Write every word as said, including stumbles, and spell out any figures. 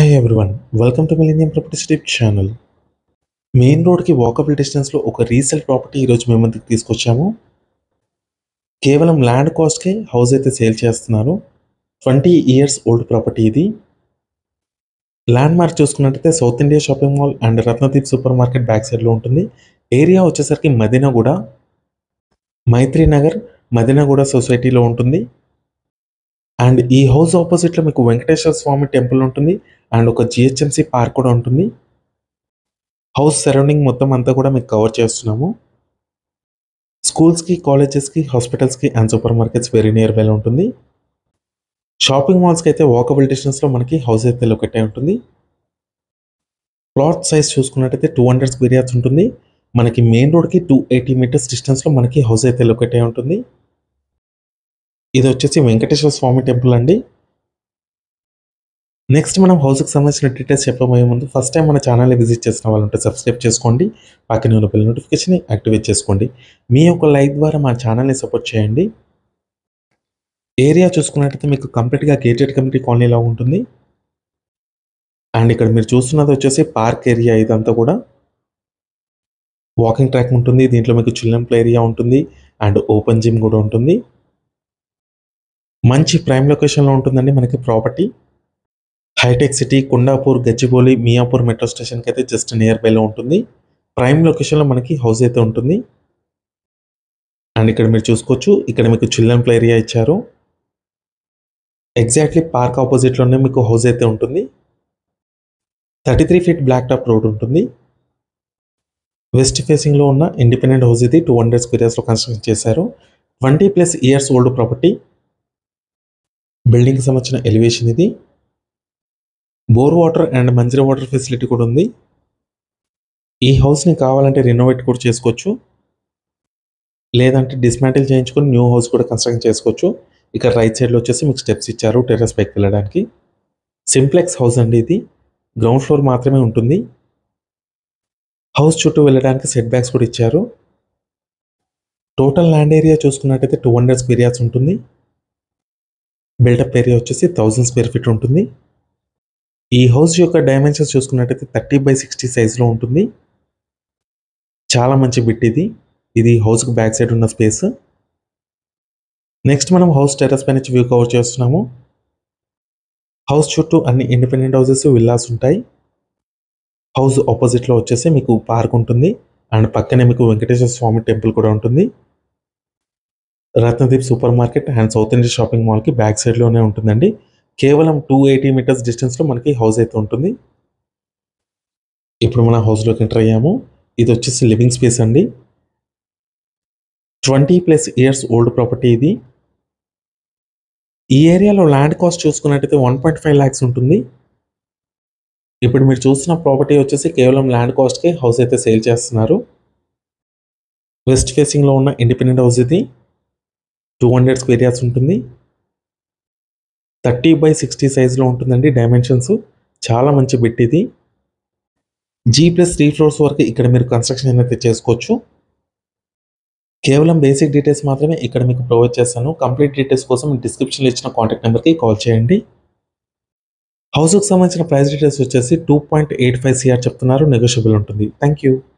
Hi everyone, welcome to Millennium Properties Tip channel. Main రోడ్కి walkable డిస్టెన్స్లో ఒక resale property ఈరోజు మేము ముందుకు తీసుకొచ్చాము. కేవలం ల్యాండ్ కాస్ట్కే హౌస్ అయితే సేల్ చేస్తున్నారు. ట్వంటీ ఇయర్స్ ఓల్డ్ ప్రాపర్టీ ఇది. ల్యాండ్ మార్క్ చూసుకున్నట్టయితే South India shopping mall and Ratnadeep supermarket back సైడ్లో ఉంటుంది. ఏరియా వచ్చేసరికి మదీనాగూడ, మైత్రినగర్, మదీనాగూడ సొసైటీలో ఉంటుంది. అండ్ ఈ హౌస్ ఆపోజిట్లో మీకు వెంకటేశ్వర స్వామి టెంపుల్ ఉంటుంది అండ్ ఒక జిహెచ్ఎంసి పార్క్ కూడా ఉంటుంది. హౌస్ సరౌండింగ్ మొత్తం అంతా కూడా మీకు కవర్ చేస్తున్నాము. స్కూల్స్కి, కాలేజెస్కి, హాస్పిటల్స్కి and supermarkets very near బైలో ఉంటుంది. షాపింగ్ మాల్స్కి అయితే వాకబుల్ డిస్టెన్స్లో మనకి హౌస్ అయితే లొకేట్ అయి ఉంటుంది. ప్లాట్ సైజ్ చూసుకున్నట్టయితే టూ హండ్రెడ్ స్క్వేర్ యార్డ్స్ ఉంటుంది. మనకి మెయిన్ రోడ్కి టూ ఎయిటీ మీటర్స్ డిస్టెన్స్లో మనకి హౌస్ అయితే లొకేట్ అయి ఉంటుంది. ఇది వచ్చేసి వెంకటేశ్వర స్వామి టెంపుల్ అండి. నెక్స్ట్ మనం హౌస్కి సంబంధించిన డీటెయిల్స్ చెప్పబోయే ముందు ఫస్ట్ టైం మన ఛానల్ని విజిట్ చేసిన వాళ్ళు ఉంటే సబ్స్క్రైబ్ చేసుకోండి, పక్కన ఉన్న బెల్ నోటిఫికేషన్ యాక్టివేట్ చేసుకోండి. మీ యొక్క లైక్ ద్వారా మా ఛానల్ని సపోర్ట్ చేయండి. ఏరియా చూసుకున్నట్టయితే మీకు కంప్లీట్గా గేటెడ్ కమ్యూనిటీ కాలనీలో ఉంటుంది. అండ్ ఇక్కడ మీరు చూస్తున్నది వచ్చేసి పార్క్ ఏరియా. ఇదంతా కూడా వాకింగ్ ట్రాక్ ఉంటుంది. దీంట్లో మీకు చిల్డ్రన్ ప్లే ఏరియా ఉంటుంది అండ్ ఓపెన్ జిమ్ కూడా ఉంటుంది. మంచి ప్రైమ్ లొకేషన్లో ఉంటుందండి మనకి property. Hitech City, Kondapur, Gachibowli, Miyapur metro స్టేషన్కి అయితే జస్ట్ నియర్ బైలో ఉంటుంది. ప్రైమ్ లొకేషన్లో మనకి హౌస్ అయితే ఉంటుంది. అండ్ ఇక్కడ మీరు చూసుకోవచ్చు, ఇక్కడ మీకు చిల్డ్రన్ ప్లే ఏరియా ఇచ్చారు. ఎగ్జాక్ట్లీ పార్క్ ఆపోజిట్లోనే మీకు హౌస్ అయితే ఉంటుంది. Thirty three feet black top road ఉంటుంది. వెస్ట్ ఫేసింగ్లో ఉన్న ఇండిపెండెంట్ హౌస్ ఇది. టూ హండ్రెడ్ స్క్వేర్ యార్డ్స్లో కన్స్ట్రక్షన్ చేశారు. Twenty plus years old property. బిల్డింగ్కి సంబంధించిన ఎలివేషన్ ఇది. Bore water and Manjira water facility కూడా ఉంది. ఈ హౌస్ని కావాలంటే రెనోవేట్ కూడా చేసుకోవచ్చు, లేదంటే డిస్మాంటిల్ చేయించుకొని న్యూ హౌస్ కూడా కన్స్ట్రక్షన్ చేసుకోవచ్చు. ఇక్కడ రైట్ సైడ్లో వచ్చేసి మీకు స్టెప్స్ ఇచ్చారు టెర్రస్ పైకి వెళ్ళడానికి. సింప్లెక్స్ హౌస్ అండి ఇది. గ్రౌండ్ ఫ్లోర్ మాత్రమే ఉంటుంది. హౌస్ చుట్టూ వెళ్ళడానికి సెట్ బ్యాక్స్ కూడా ఇచ్చారు. టోటల్ ల్యాండ్ ఏరియా చూసుకున్నట్టయితే టూ హండ్రెడ్ స్క్వేర్ యార్డ్స్ ఉంటుంది. బిల్డప్ ఏరియా వచ్చేసి థౌజండ్ స్క్వేర్ ఫీట్ ఉంటుంది. ఈ హౌస్ యొక్క డైమెన్షన్స్ చూసుకున్నట్టయితే థర్టీ బై సిక్స్టీ సైజ్లో ఉంటుంది. చాలా మంచి బిట్ ఇది. ఇది హౌస్కి బ్యాక్ సైడ్ ఉన్న స్పేస్. నెక్స్ట్ మనం హౌస్ టెర్రస్ పై నుంచి వ్యూ కవర్ చేస్తున్నాము. హౌస్ చుట్టూ అన్ని ఇండిపెండెంట్ హౌసెస్, విల్లాస్ ఉంటాయి. హౌస్ ఆపోజిట్లో వచ్చేసి మీకు పార్క్ ఉంటుంది అండ్ పక్కనే మీకు వెంకటేశ్వర స్వామి టెంపుల్ కూడా ఉంటుంది. Ratnadeep supermarket and South India shopping మాల్కి బ్యాక్ సైడ్లోనే ఉంటుందండి. కేవలం టూ ఎయిటీ మీటర్స్ డిస్టెన్స్లో మనకి హౌస్ అయితే ఉంటుంది. ఇప్పుడు మన హౌస్లోకి ఎంటర్ అయ్యాము. ఇది వచ్చేసి లివింగ్ స్పేస్ అండి. Twenty plus years old property ఇది. ఈ ఏరియాలో ల్యాండ్ కాస్ట్ చూసుకున్నట్టయితే వన్ పాయింట్ ఫైవ్ ల్యాక్స్ ఉంటుంది. ఇప్పుడు మీరు చూస్తున్న ప్రాపర్టీ వచ్చేసి కేవలం ల్యాండ్ కాస్ట్కే హౌస్ అయితే సేల్ చేస్తున్నారు. వెస్ట్ ఫేసింగ్లో ఉన్న ఇండిపెండెంట్ హౌస్ ఇది. టూ హండ్రెడ్ స్క్వేర్ యార్డ్స్ ఉంటుంది. థర్టీ బై సిక్స్టీ సైజ్లో ఉంటుందండి డైమెన్షన్స్. చాలా మంచి బిట్ ఇది. జీ ప్లస్ త్రీ ఫ్లోర్స్ వరకు ఇక్కడ మీరు కన్స్ట్రక్షన్ అయితే చేసుకోవచ్చు. కేవలం బేసిక్ డీటెయిల్స్ మాత్రమే ఇక్కడ మీకు ప్రొవైడ్ చేస్తాను. కంప్లీట్ డీటెయిల్స్ కోసం డిస్క్రిప్షన్లో ఇచ్చిన కాంటాక్ట్ నెంబర్కి కాల్ చేయండి. హౌస్కి సంబంధించిన ప్రైస్ డీటెయిల్స్ వచ్చేసి two point eight five CR చెప్తున్నారు. నెగోషియబుల్ ఉంటుంది. Thank you.